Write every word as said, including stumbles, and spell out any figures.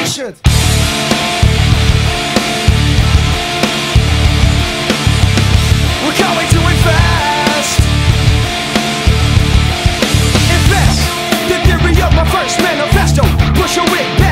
should. We're going to invest. Invest. The theory of my first manifesto. Push a whip.